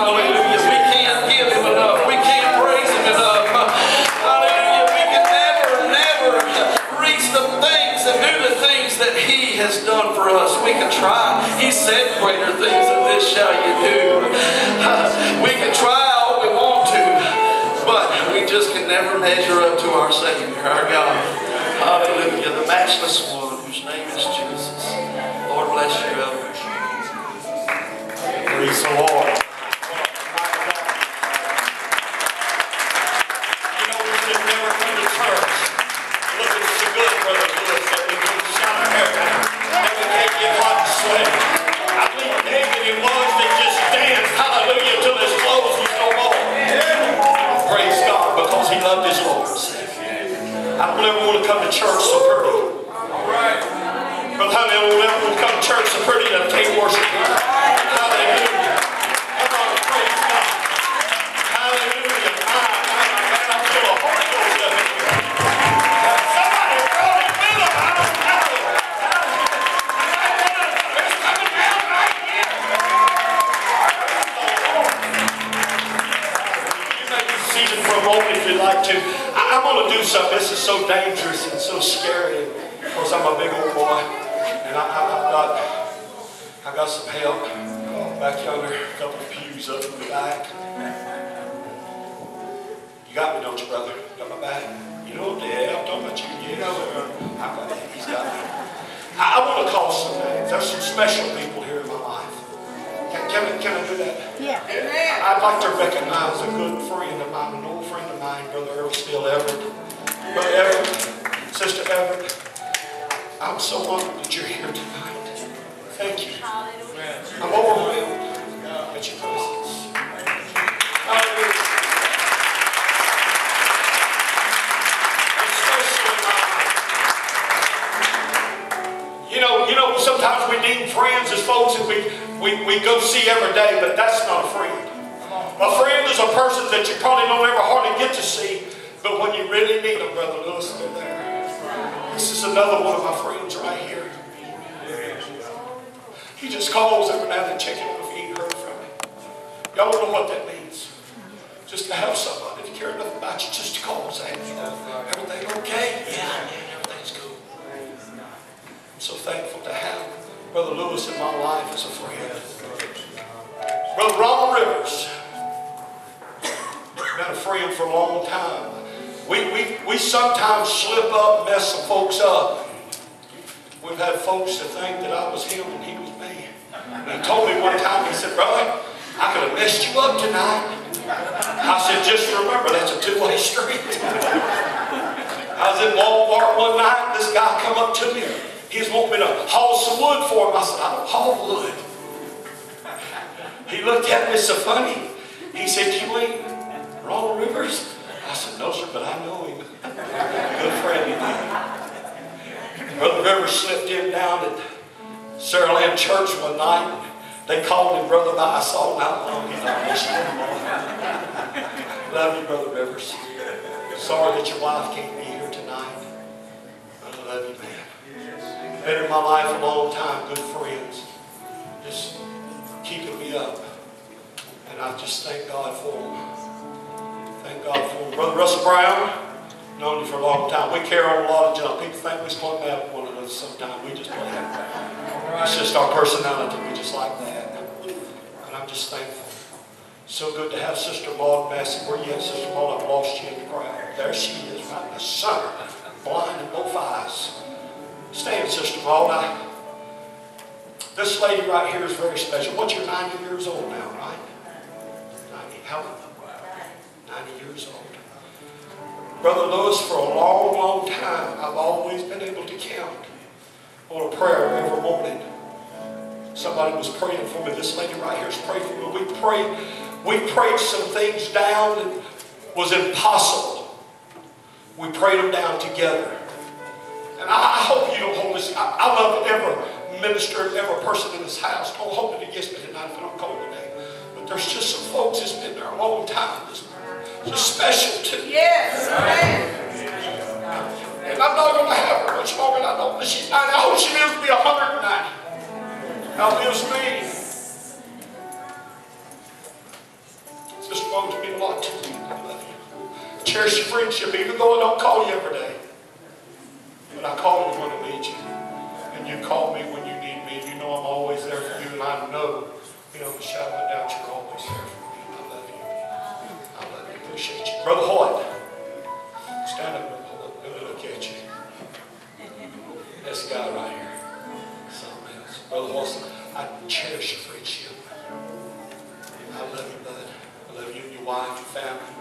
Hallelujah. We can't give him enough. We can't praise him enough. Hallelujah. We can never reach the things and do the things that he has done for us. We can try. He said greater things than this shall you do. We can try all we want to, but we just can never measure up to our Savior, our God. Hallelujah. The matchless one whose name is Jesus. Lord bless you, brother. Praise the Lord. You know, we should never come to church looking so good, Brother Lewis, that we can shine our hair down and we can't get hot and sweaty. I believe David, it was that just danced, hallelujah, till his clothes was no more. Praise God, because he loved his Lord and Savior. I don't ever want to come to church so pretty. All right. But honey, I don't ever want to come to church so pretty that I can't worship him. Hallelujah. Come on, praise God. Hallelujah. I feel a Holy Ghost up in here. Somebody brought it with them. I don't know. It's coming down right here. You may be seated for a moment if you'd like to. I'm going to do something. This is so dangerous and so scary because I'm a big old boy. And I've got some help back yonder, a couple of pews up in the back. You got me, don't you, brother? Got my back? You know, Dad, I'm talking about you. You know, I've got it. He's got me. I want to call some names. There's some special people here in my life. Can I do that? Yeah. I'd like to recognize a good friend of mine, an old friend of mine, Brother Earl Still Everett. Brother Everett, Sister Everett, I'm so honored that you're here tonight. Thank you. I'm overwhelmed at your presence. Hallelujah. Especially, you know, sometimes we need friends as folks that we go see every day, but that's not a friend. A friend is a person that you probably don't ever hardly get to see, but when you really need them, Brother Lewis, they're there. This is another one of my friends right here. He just calls every now and then checking on if he ain't heard from me. Y'all don't know what that means. Just to have somebody to care enough about you just to call and say, everything okay? Yeah, everything's cool. I'm so thankful to have Brother Lewis in my life as a friend. Brother Ronald Rivers. Been a friend for a long time. We sometimes slip up and mess some folks up. We've had folks that think that I was him and he was me. And he told me one time, he said, brother, I could have messed you up tonight. I said, just remember, that's a two-way street. I was in Walmart one night, this guy come up to me. He was wanting me to haul some wood for him. I said, I don't haul wood. He looked at me so funny. He said, you ain't Ronald Rivers? I said, no, sir, but I know him. Good friend of mine. Brother Rivers slipped him down at Sarah Land Church one night. They called him Brother by. I saw him out long. He thought, yes, you love you, Brother Rivers. Sorry that your wife can't be here tonight. I love you, man. Been in my life a long time, good friends. Just keeping me up. And I just thank God for them. Thank God for them. Brother Russell Brown, known you for a long time. We carry on a lot of junk. People think we're going to have one of those sometimes. We just play it. It's just our personality. We just like that. And I'm just thankful. So good to have Sister Maud Massey. Where you at, Sister Maud? I've lost you in the crowd. There she is, right in the center. Blind in both eyes. Stand, Sister Maud. This lady right here is very special. What, you're 90 years old now, right? 90. How old? 90 years old. Brother Lewis, for a long, long time, I've always been able to count on a prayer every morning. Somebody was praying for me. This lady right here is praying for me. We prayed some things down that was impossible. We prayed them down together. And I hope you don't hold this. I love every minister, every person in this house. Don't hold it against me tonight if I don't call your name. But there's just some folks that's been there a long time. Just special to me. Yes, amen. And I'm not going to have her much longer. I know that she's 90. I hope she lives to be 190. Outlives me. testimony mean a lot to me. I love you. Cherish your friendship, even though I don't call you every day. But I call you when I need you. And you call me when you need me. You know I'm always there for you, and I know, beyond the shadow of a doubt, you're always there for me. I love you. I love you. Appreciate you. Brother Hoyt. Stand up, Brother Hoyt. Let me look at you. This guy right here. Something else. Brother Hoyt, I cherish your friendship. I love you, bud. I love you and your wife, your family.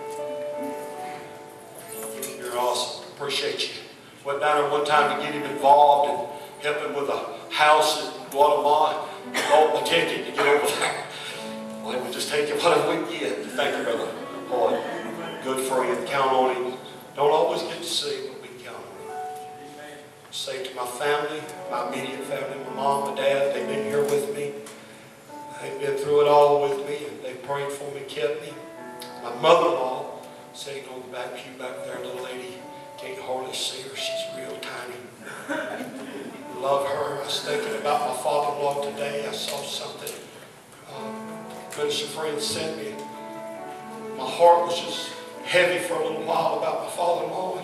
You're awesome. Appreciate you. Went down there one time to get him involved and help him with a house in Guatemala. Bought the ticket to get over there. Well, we just take it whatever we get. Thank you, brother. Boy, good for you. Count on him. Don't always get to see what we count on. Say to my family, my immediate family, my mom, my dad, they've been here with me. They've been through it all with me, and they prayed for me, kept me. My mother-in-law, sitting on the back pew back there, little lady, can't hardly see her. She's real tiny. Love her. I was thinking about my father-in-law today. I saw something. Minister friend sent me. My heart was just heavy for a little while about my father-in-law.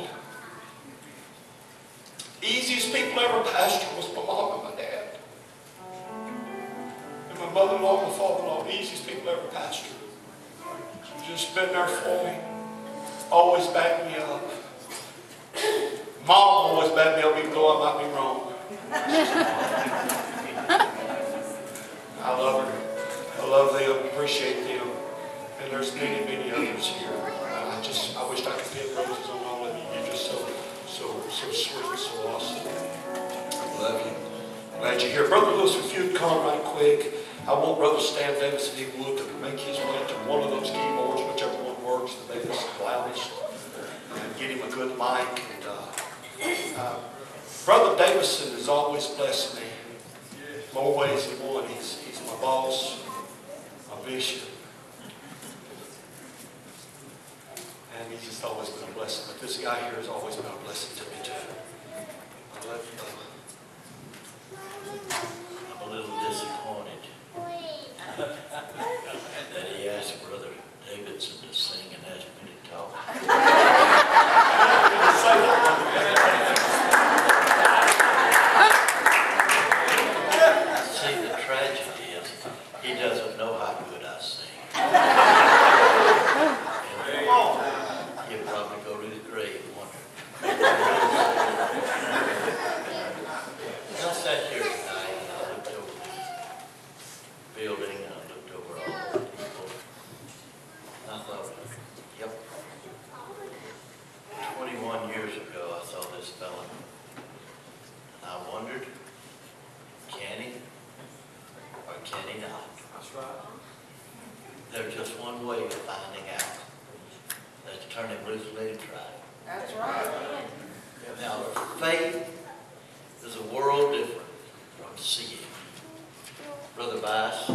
Easiest people ever pastored was my mom and my dad. And my mother-in-law and my father-in-law, the easiest people ever pastored. Just been there for me. Always backed me up. Mom always backed me up even though I might be wrong. I love her. I love them. Appreciate them. And there's many, many others here. I wish I could pin roses on all of you. You're just so sweet and so awesome. I love you. Glad you're here. Brother Lewis, if you'd come right quick, I want Brother Stan Davidson, if he would, to make his way to one of those keyboards, whichever one works, the biggest, loudest, and get him a good mic. And Brother Davidson has always blessed me. More ways than one. He's my boss, my bishop. And he's just always been a blessing. But this guy here has always been a blessing to me too. I love you, brother. I'm a little disappointed that he asked Brother Davidson to sing and asked me to talk. See, the tragedy is he doesn't know how good I sing. He'll probably go to the grave wondering. I sat here tonight and I looked over the building and I looked over all the people. And I thought, yep. 21 years ago I saw this fella. And I wondered, can he or can he not? That's right. There's just one way of finding out. Let's turn him loose and let him try. That's right. Now, faith is a world different from seeing. Brother Bice,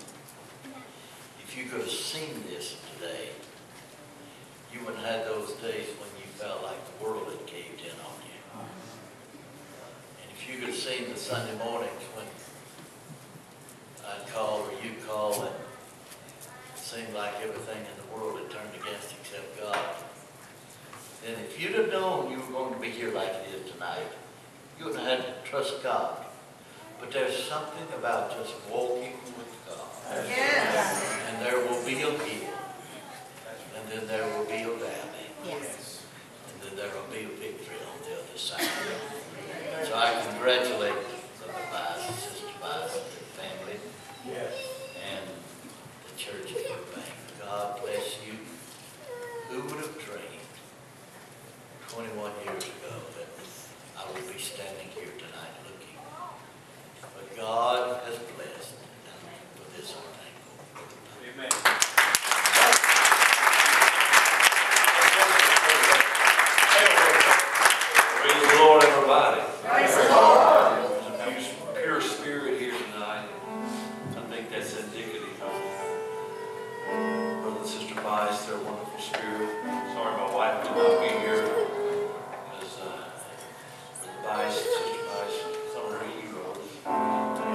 if you could have seen this today, you wouldn't have had those days when you felt like the world had caved in on you. And if you could have seen the Sunday mornings when I'd call or you'd call and it seemed like everything in the world had turned against except God, then if you'd have known you were going to be here like it is tonight, you wouldn't have had to trust God. But there's something about just walking with God. Yes. And there will be a hill. And then there will be a valley. Yes. And then there will be a victory on the other side. So I congratulate Brother Bice, Sister Bice, and their family. Yes. And the church of Burbank. God bless you. Who would have dreamed 21 years ago that I would be standing here tonight looking? But God has blessed, and for this I'm thankful. Amen. Praise the Lord, everybody. Praise the Lord. There's a pure spirit here tonight. I think that's indicative of Brother and Sister Bice, their wonderful spirit. Sorry my wife could not be here. Because Brother Bice, Sister Bice, some of her heroes.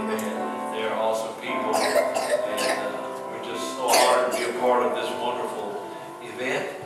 Amen. They are awesome people. And we're just so honored to be a part of this wonderful event.